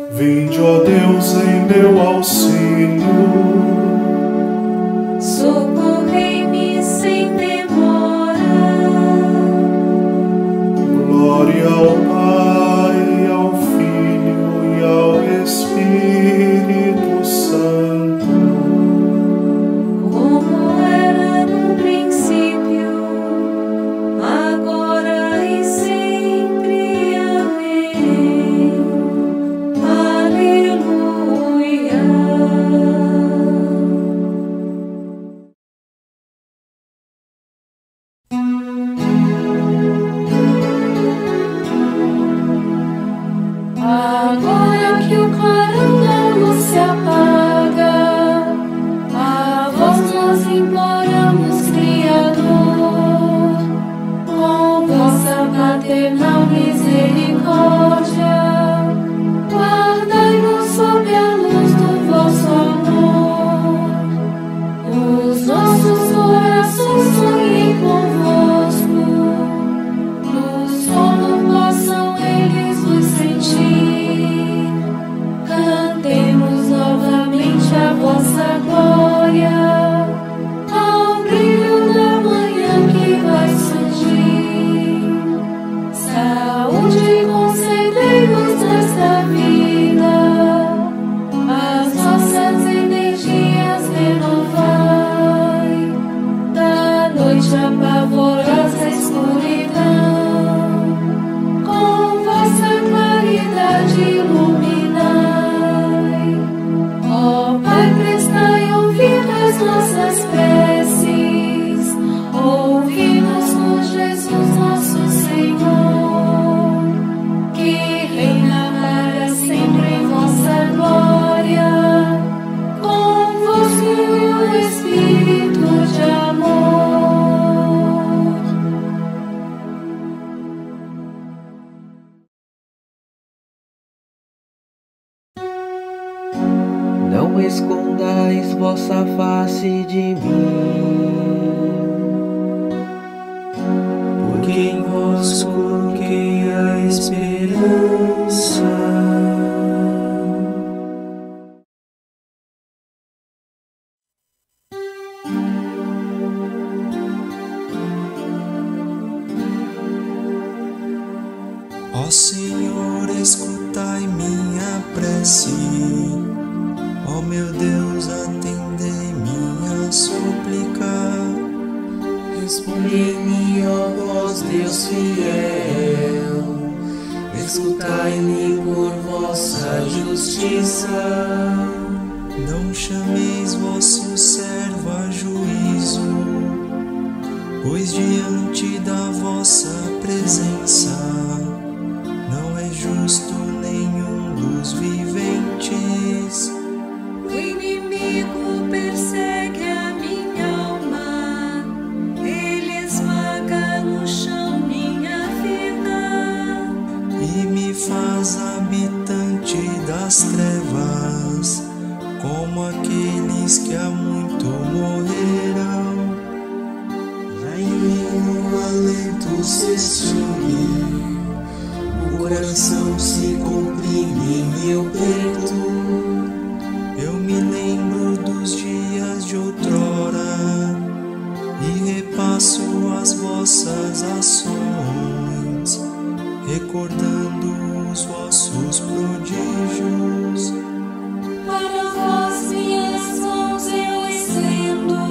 Vinde, ó Deus, em meu auxílio. Socorrei-me sem demora. Glória ao Pai, ao Filho e ao Espírito Santo. Como era no princípio, agora e sempre. Amém. Aleluia. Agora que o clarão da luz se apaga, a vós nós imploramos, Criador, com vossa paternal misericórdia, guardai-nos sob a luz do vosso amor. Os nossos corações sonhem convosco, no sono possam eles vos sentir. Cantemos novamente a vossa glória, ao brilho da manhã que vai surgir. Saúde concedei-nos nesta vida, as nossas energias renovai. Da noite a pavorosa escuridão, com vossa claridade iluminai. Ó Pai, prestai ouvido às nossas preces, ouvi-nos por Jesus nosso Senhor, que reina para sempre em vossa glória, convosco e o Espírito de amor. Não escondais vossa face de mim, porque em vós coloquei a esperança. Ó Senhor, escutai minha prece. Ó meu Deus, atendei minha súplica. Respondei-me, ó vós, Deus fiel, escutai-me por vossa justiça. Não chameis vosso servo a juízo, pois diante da vossa presença não é justo nenhum dos viventes. O inimigo persegue a minha alma, ele esmaga no chão minha vida. E me faz habitante das trevas, como aqueles que há muito morreram. Já em mim o alento se extingue, o coração se comprime em meu peito. Eu me lembro dos dias de outrora e repasso as vossas ações, recordando os vossos prodígios. Para vós minhas mãos eu estendo,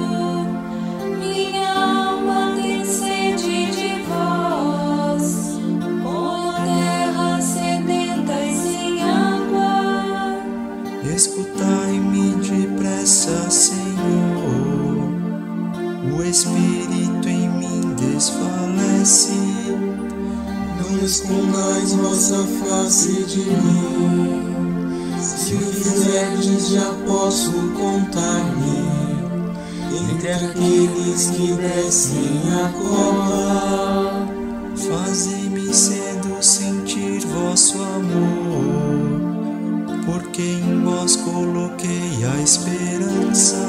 minha alma tem sede de vós, como a terra sedenta e sem água. Escutai-me depressa, Senhor, o Espírito em mim desfalece. Não escondais vossa face de mim, se o fizerdes já posso contar-me entre aqueles que descem a cova. Fazei-me cedo sentir vosso amor, porque em vós coloquei a esperança.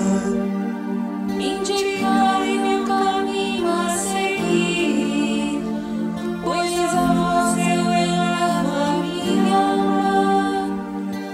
Indicai-me o caminho a seguir, pois a vós eu elevo a minha alma.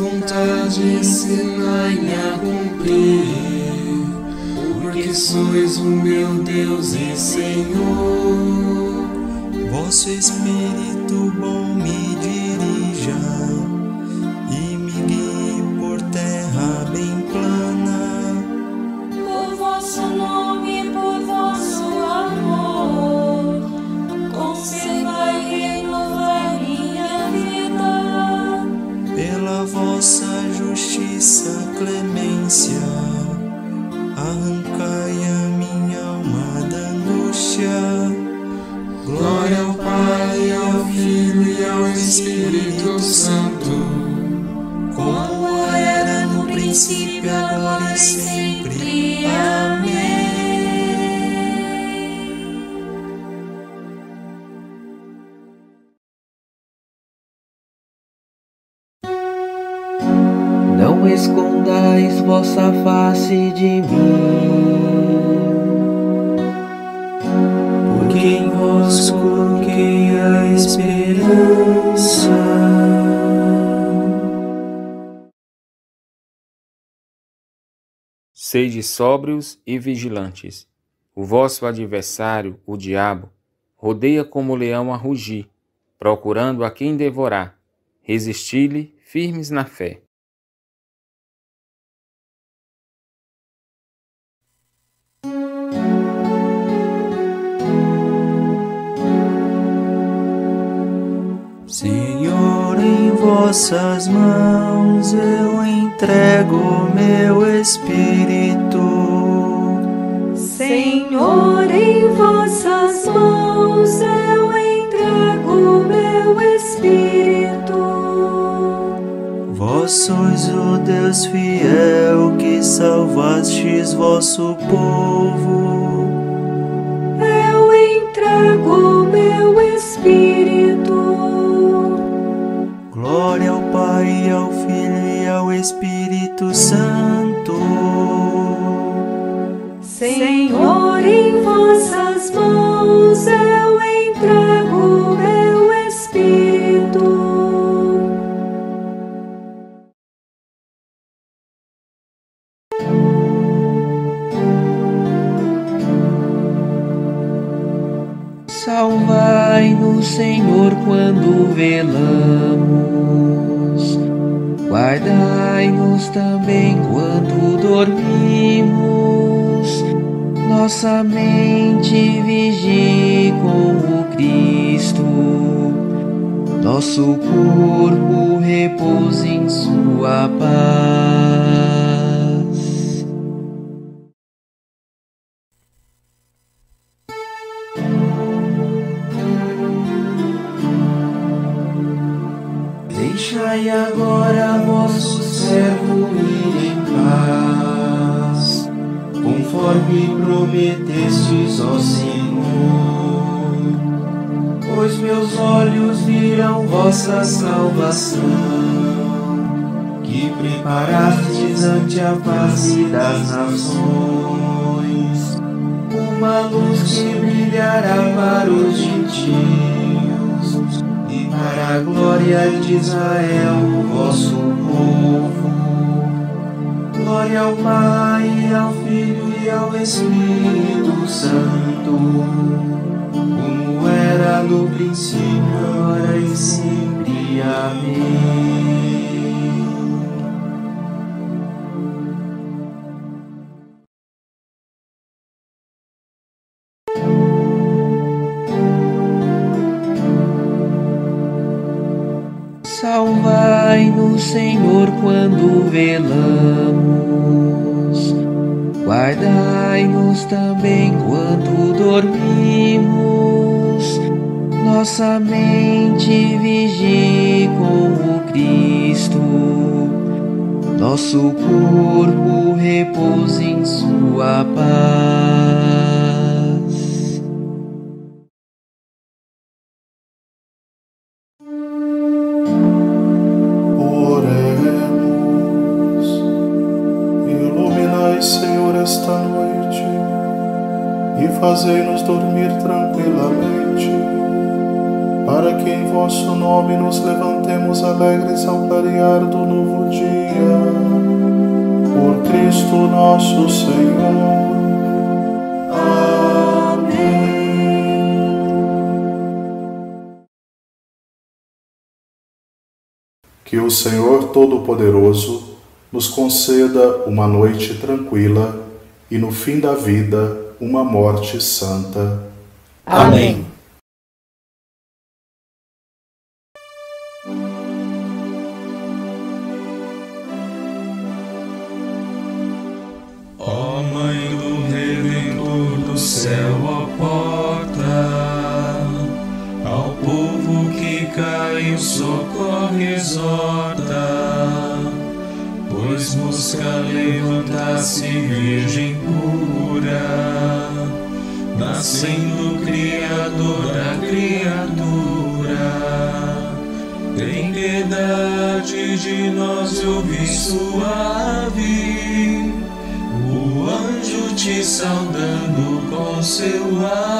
vontade ensinai-me a cumprir, porque sois o meu Deus e Senhor. Vosso Espírito bom me dirija e me guie por terra bem plana. Por vosso nome, por vosso amor, conservai e renovar minha vida. Pela vossa justiça, clemência, arrancai a minha alma da angústia. Glória ao Pai, ao Filho e ao Espírito Santo, Como era no princípio, agora e sempre. Amém. Não escondais vossa face de mim, porque em vós coloquei a esperança. Sede sóbrios e vigilantes. O vosso adversário, o diabo, rodeia como leão a rugir, procurando a quem devorar. Resisti-lhe firmes na fé. Senhor, em vossas mãos eu entrego meu espírito. Senhor, em vossas mãos eu entrego meu espírito. Vós sois o Deus fiel que salvastes vosso povo. Eu entrego meu espírito. Glória ao Pai, ao Filho e ao Espírito Santo. Senhor, em vossas mãos eu entrego meu espírito. Salvai-nos, Senhor, quando velamos. Guardai-nos também quando dormimos. Nossa mente vigie com o Cristo. Nosso corpo repouse em sua paz. deixai agora vosso servo ir em paz, conforme prometestes, ó Senhor. Pois meus olhos viram vossa salvação, que preparastes ante a face das nações, uma luz que brilhará para os gentios e para a glória de Israel, o vosso povo. Glória ao Pai, ao Filho e ao Espírito Santo, como era no princípio, agora e sempre. Amém. Salvai-nos, Senhor, quando velamos. Guardai-nos também quando dormimos. Nossa mente vigie com o Cristo. Nosso corpo repouse em sua paz. Senhor, esta noite e fazei-nos dormir tranquilamente. para que em vosso nome nos levantemos alegres ao clarear do novo dia. Por Cristo nosso Senhor. Amém. Que o Senhor Todo-Poderoso nos conceda uma noite tranquila e no fim da vida uma morte santa. Amém. Ó Mãe do Redentor do céu, ó porta, ao povo que caiu socorre, exorta, pois busca levantar-se virgem pura, nascendo Criador da criatura. Tem piedade de nós e ouvi suave o anjo te saudando com seu ar.